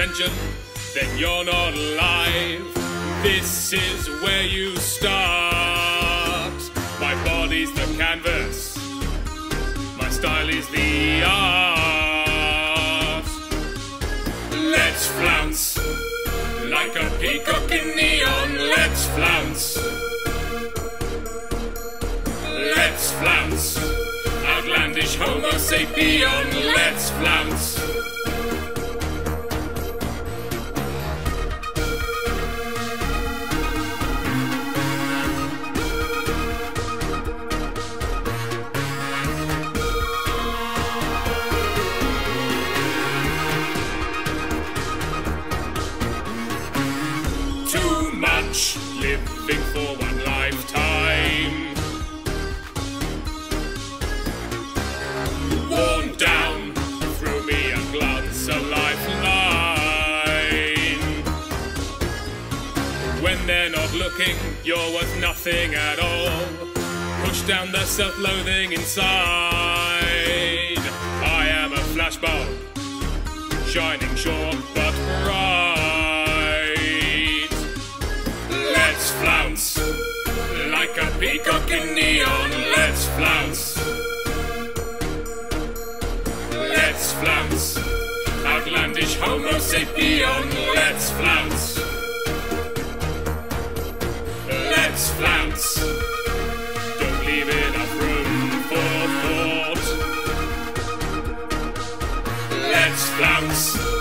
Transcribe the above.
attention, then you're not alive. This is where you start. My body's the canvas, my style is the art. Let's flounce like a peacock in neon. Let's flounce. Let's flounce. Outlandish Homo sapien. Let's flounce. Too much living for one lifetime. Worn down, through me a glance, a lifeline. When they're not looking, you're worth nothing at all. Push down the self-loathing inside. I am a flashbulb, shining short but bright. Let's flounce like a peacock in neon. Let's flounce. Let's flounce. Outlandish Homo sapien. Let's flounce. Let's flounce. Don't leave enough room for thought. Let's flounce.